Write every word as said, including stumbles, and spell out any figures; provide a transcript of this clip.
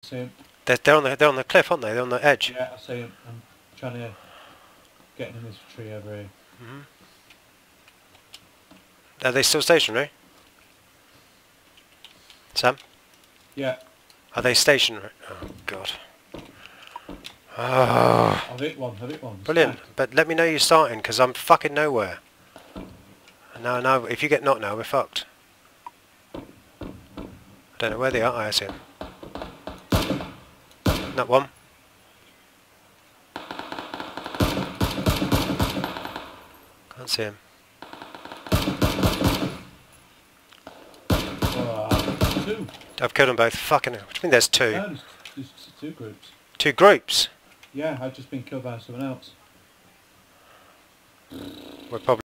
see him. They're, they're on the they're on the cliff, aren't they? They're on the edge. Yeah, I see him. I'm trying to get in this tree over here. Mm-hmm. Are they still stationary? Sam? Yeah. Are they stationary? Oh god. Oh. I've hit one, I've hit one. Brilliant. Stacked. But let me know you're starting, because I'm fucking nowhere. No, no, if you get knocked now, we're fucked. I don't know where they are. I see him. Not one. Can't see him. Oh, two. I've killed them both. Fucking hell. What do you mean there's two? No, there's, there's two groups. Two groups? Yeah, I've just been killed by someone else. We're probably